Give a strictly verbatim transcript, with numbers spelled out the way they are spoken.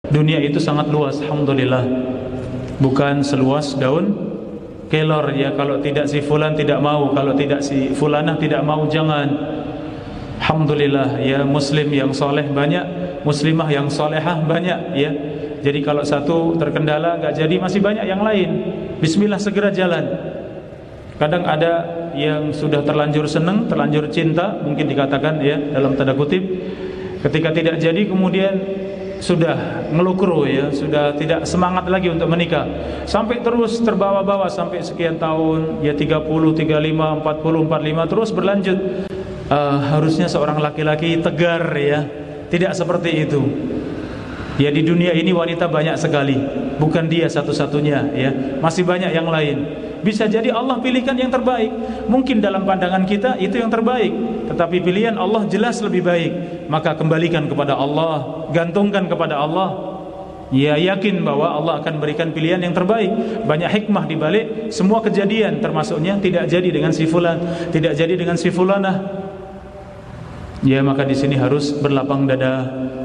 Dunia itu sangat luas, alhamdulillah. Bukan seluas daun kelor ya. Kalau tidak si fulan tidak mau, kalau tidak si fulanah tidak mau, jangan. Alhamdulillah ya, muslim yang soleh banyak, muslimah yang solehah banyak ya. Jadi kalau satu terkendala nggak jadi, masih banyak yang lain. Bismillah, segera jalan. Kadang ada yang sudah terlanjur senang, terlanjur cinta, mungkin dikatakan ya dalam tanda kutip. Ketika tidak jadi kemudian sudah ngelukro ya, sudah tidak semangat lagi untuk menikah, sampai terus terbawa-bawa sampai sekian tahun ya, tiga puluh, tiga puluh lima, empat puluh, empat puluh lima terus berlanjut. Uh, harusnya seorang laki-laki tegar ya, tidak seperti itu. Ya, di dunia ini wanita banyak sekali, bukan dia satu-satunya ya, masih banyak yang lain. Bisa jadi Allah pilihkan yang terbaik. Mungkin dalam pandangan kita itu yang terbaik, tetapi pilihan Allah jelas lebih baik. Maka kembalikan kepada Allah, gantungkan kepada Allah. Ya, yakin bahwa Allah akan berikan pilihan yang terbaik. Banyak hikmah di balik semua kejadian, termasuknya tidak jadi dengan si fulan, tidak jadi dengan si fulanah. Ya, maka di sini harus berlapang dada,